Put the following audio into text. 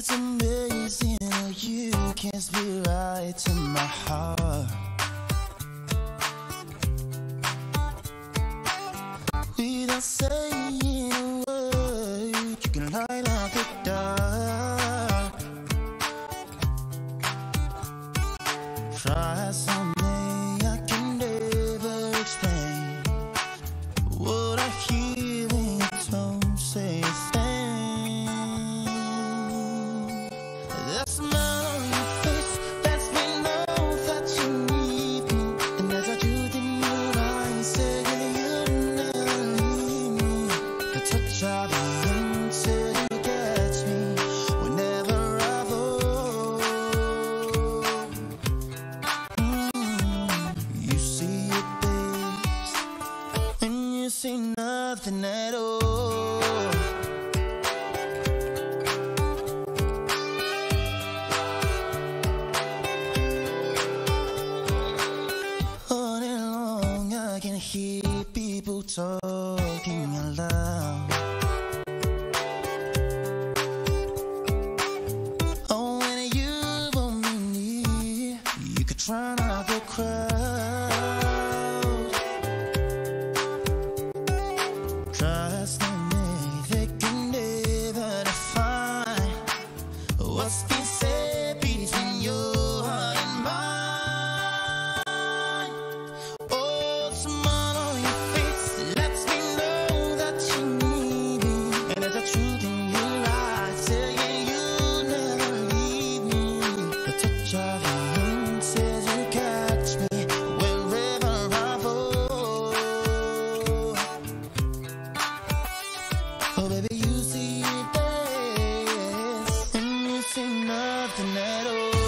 It's amazing how you can speak right to my heart. Without saying a word, you can light up the dark. Try something I can never explain. What I hear when you don't say a thing. That smile on your face lets me know that you need me. And as I truth in your eyes, saying you'll never leave me. The touch of your hand says you catch me whenever I fall. You see it, babes, when you say nothing at all. All day long I can hear people talking aloud. Oh, when you want me near, you could drown out the crowd. Trust me, they can never define what's been said between your heart and mine. Oh, the smile on your face lets me know that you need me. And there's a truth in your eyes saying you'll never leave me. The touch of your hand says you catch me wherever I fall. Oh, baby, you see it best when you say nothing at all.